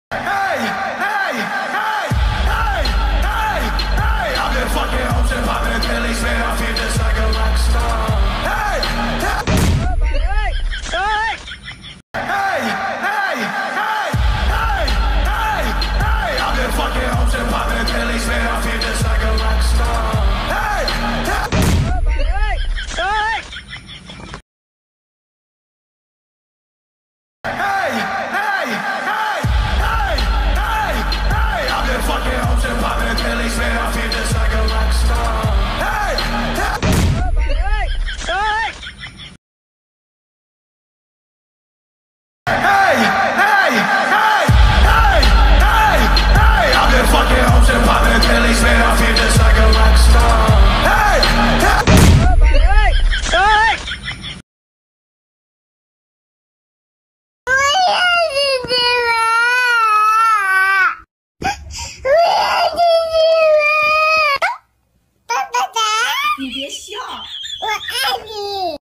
Hey, hey, hey, hey, hey, hey! I've been fucking hoes and popping pillies, man. I feel just like a rock star. Hey, hey, hey, hey, hey, hey, hey, hey, hey! I've been fucking hoes and popping pillies, man. I feel just like a rock star. Hey, hey, hey, hey, hey, hey, hey, hey, hey, hey! I've been fucking hoes and popping pillies, man. I feel just like a rock star. Hey, hey, hey, hey, hey, hey, hey, hey, hey, hey! I've been fucking hoes and popping pillies, man. I feel just like a rock star. Hey, hey, hey, hey. 你别笑， 我爱你。